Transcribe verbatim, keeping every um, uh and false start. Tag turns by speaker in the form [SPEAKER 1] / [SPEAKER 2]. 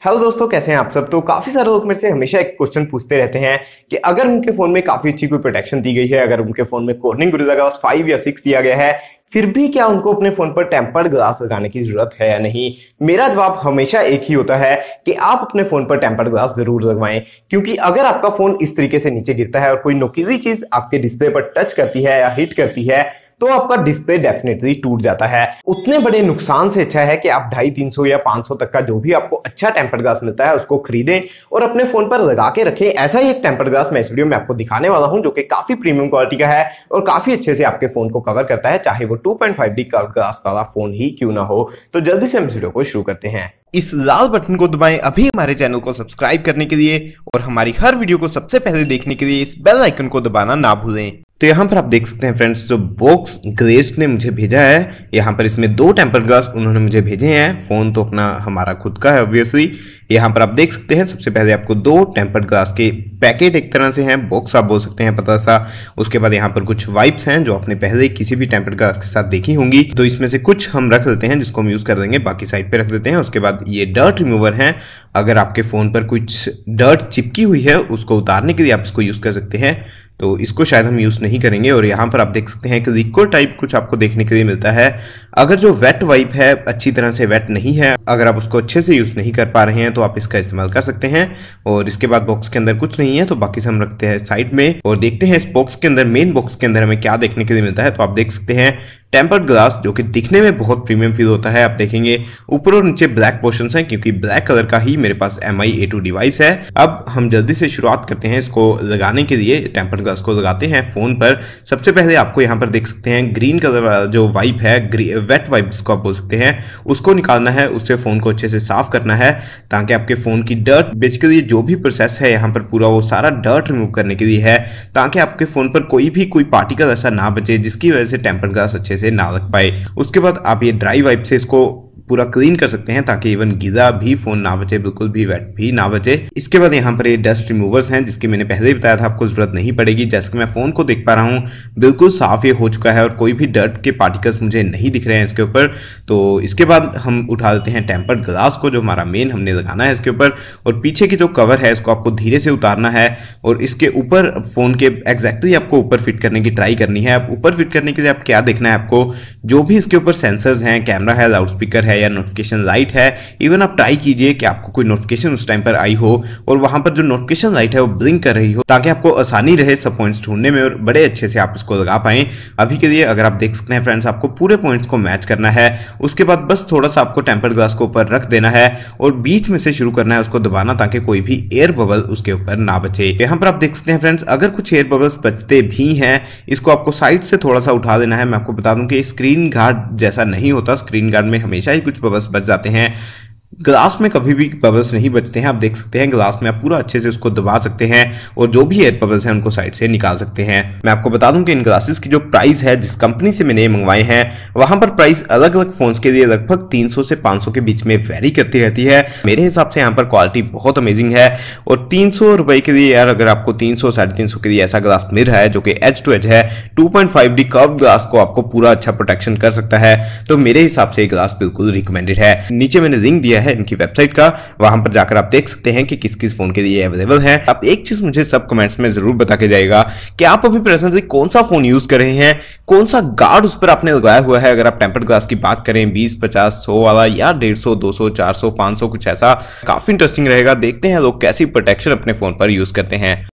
[SPEAKER 1] Hello दोस्तों, कैसे हैं आप सब। तो काफी सारे लोग मेरे से हमेशा एक क्वेश्चन पूछते रहते हैं कि अगर उनके फोन में काफी अच्छी कोई प्रोटेक्शन दी गई है, अगर उनके फोन में कॉर्निंग गोरिल्ला ग्लास फाइव या सिक्स दिया गया है, फिर भी क्या उनको अपने फोन पर टेम्पर्ड ग्लास लगाने की जरूरत है या नहीं। मेरा जवाब हमेशा एक ही होता है कि आप अपने फोन पर टेम्पर्ड ग्लास जरूर लगवाएं, क्योंकि अगर आपका फोन इस तरीके से नीचे गिरता है और कोई नुकीली चीज आपके डिस्प्ले पर टच करती है या हिट करती है तो आपका डिस्प्ले डेफिनेटली टूट जाता है। उतने बड़े नुकसान से अच्छा है कि आप ढाई तीन सौ या पांच सौ तक का जो भी आपको अच्छा टेम्पर्ड ग्लास मिलता है उसको खरीदें और अपने फोन पर लगा के रखें। ऐसा ही एक टेम्पर्ड ग्लास मैं इस वीडियो में आपको दिखाने वाला हूं, जो कि काफी प्रीमियम क्वालिटी का है और काफी अच्छे से आपके फोन को कवर करता है, चाहे वो two point five D curve glass वाला फोन ही क्यों ना हो। तो जल्दी से हम इस वीडियो को शुरू करते हैं।
[SPEAKER 2] इस लाल बटन को दबाएं अभी हमारे चैनल को सब्सक्राइब करने के लिए, और हमारी हर वीडियो को सबसे पहले देखने के लिए इस बेल आइकन को दबाना ना भूलें। तो यहाँ पर आप देख सकते हैं फ्रेंड्स, जो बॉक्स ग्लेज्ड ने मुझे भेजा है, यहाँ पर इसमें दो टेम्पर्ड ग्लास उन्होंने मुझे भेजे हैं। फोन तो अपना हमारा खुद का है ऑब्वियसली। यहाँ पर आप देख सकते हैं सबसे पहले आपको दो टेम्पर्ड ग्लास के पैकेट एक तरह से हैं, बॉक्स आप बोल सकते हैं पता सा। उसके बाद यहाँ पर कुछ वाइप्स हैं जो आपने पहले किसी भी टेम्पर्ड ग्लास के साथ देखी होंगी, तो इसमें से कुछ हम रख लेते हैं जिसको हम यूज कर देंगे, बाकी साइड पे रख देते हैं। उसके बाद ये डर्ट रिमूवर है, अगर आपके फोन पर कुछ डर्ट चिपकी हुई है उसको उतारने के लिए आप इसको यूज कर सकते हैं, तो इसको शायद हम यूज नहीं करेंगे। और यहाँ पर आप देख सकते हैं कि लिक्विड टाइप कुछ आपको देखने के लिए मिलता है। अगर जो वेट वाइप है अच्छी तरह से वेट नहीं है, अगर आप उसको अच्छे से यूज नहीं कर पा रहे हैं तो आप इसका इस्तेमाल कर सकते हैं। और इसके बाद बॉक्स के अंदर कुछ नहीं है, तो बाकी से हम रखते हैं साइड में और देखते हैं इस बॉक्स के अंदर, मेन बॉक्स के अंदर हमें क्या देखने के लिए मिलता है। तो आप देख सकते हैं टेम्पर्ड ग्लास, जो कि दिखने में बहुत प्रीमियम फील होता है। आप देखेंगे ऊपर और नीचे ब्लैक पोर्शंस हैं, क्योंकि ब्लैक कलर का ही मेरे पास M I A two device है। अब हम जल्दी से शुरुआत करते हैं इसको लगाने के लिए। टेम्पर्ड ग्लास को लगाते हैं फोन पर। सबसे पहले आपको यहाँ पर देख सकते हैं ग्रीन कलर वाला जो वाइप है, वेट वाइप जिसको आप बोल सकते हैं, उसको निकालना है। उससे फोन को अच्छे से साफ करना है ताकि आपके फोन की डर्ट, बेसिकली जो भी प्रोसेस है यहाँ पर पूरा वो सारा डर्ट रिमूव करने के लिए है, ताकि आपके फोन पर कोई भी कोई पार्टिकल ऐसा ना बचे जिसकी वजह से टेम्पर्ड ग्लास अच्छे से ना लग पाए। उसके बाद आप ये ड्राई वाइप से इसको पूरा क्लीन कर सकते हैं ताकि इवन गीला भी फोन ना बचे, बिल्कुल भी वेट भी ना बचे। इसके बाद यहाँ पर ये डस्ट रिमूवर्स हैं जिसकी मैंने पहले ही बताया था आपको जरूरत नहीं पड़ेगी। जैसे कि मैं फोन को देख पा रहा हूँ बिल्कुल साफ ये हो चुका है और कोई भी डर्ट के पार्टिकल्स मुझे नहीं दिख रहे हैं इसके ऊपर। तो इसके बाद हम उठा लेते हैं टेम्पर्ड ग्लास को, जो हमारा मेन हमने लगाना है इसके ऊपर, और पीछे की जो कवर है इसको आपको धीरे से उतारना है और इसके ऊपर फोन के एग्जैक्टली आपको ऊपर फिट करने की ट्राई करनी है। आप ऊपर फिट करने के लिए आप क्या देखना है, आपको जो भी इसके ऊपर सेंसर्स हैं, कैमरा है, लाउड स्पीकर है या नोटिफिकेशन लाइट है, इवन आप ट्राई कीजिए कि आपको कोई नोटिफिकेशन उस टाइम पर आई हो और वहां पर जो नोटिफिकेशन लाइट है वो ब्लिंक कर रही हो, ताकि आपको आसानी रहे सब पॉइंट्स ढूंढने में और बड़े अच्छे से आप इसको लगा पाएं। अभी के लिए अगर आप देख सकते हैं फ्रेंड्स, आपको पूरे पॉइंट्स को मैच करना है। उसके बाद बस थोड़ा सा आपको टेम्पर्ड ग्लास को ऊपर रख देना है और बीच में से शुरू करना है उसको दबाना, ताकि कोई भी एयर बबल उसके ऊपर ना बचे। यहाँ पर आप देख सकते हैं फ्रेंड्स, अगर कुछ एयर बबल्स बचते भी हैं इसको आपको साइड से थोड़ा सा उठा देना है। मैं आपको बता दूं कि स्क्रीन गार्ड जैसा नहीं होता, स्क्रीन गार्ड में हमेशा ही कुछ बबल्स बच जाते हैं, ग्लास में कभी भी बबल्स नहीं बचते हैं। आप देख सकते हैं ग्लास में आप पूरा अच्छे से उसको दबा सकते हैं और जो भी एयर बबल्स हैं उनको साइड से निकाल सकते हैं। मैं आपको बता दूं कि इन ग्लासेस की जो प्राइस है, जिस कंपनी से मैंने मंगवाए हैं, वहां पर प्राइस अलग अलग फोन्स के लिए लगभग तीन सौ से पाँच सौ के बीच में वेरी करती रहती है। मेरे हिसाब से यहाँ पर क्वालिटी बहुत अमेजिंग है और तीन सौ रुपए के लिए यार, अगर आपको तीन सौ साढ़े तीन सौ के लिए ऐसा ग्लास मिल रहा है जो कि एज टू एज है, two point five D curve glass को आपको पूरा अच्छा प्रोटेक्शन कर सकता है, तो मेरे हिसाब से ये ग्लास बिल्कुल रिकमेंडेड है। नीचे मैंने लिंक दिया है इनकी वेबसाइट का, वहां पर जाकर आप देख सकते हैं कि किस किस फोन के लिए अवेलेबल है। आप एक चीज मुझे सब कमेंट्स में जरूर बता के जाएगा कि आप अभी प्रेजेंटली कौन सा फोन यूज कर रहे हैं, कौन सा गार्ड उस पर आपने लगाया हुआ है। अगर आप टेम्पर्ड ग्लास की बात करें बीस, पचास, सौ वाला या डेढ़ सौ, दो सौ, चार सौ, पांच सौ, कुछ ऐसा, काफी इंटरेस्टिंग रहेगा। देखते हैं लोग कैसी प्रोटेक्शन अपने फोन पर यूज करते हैं।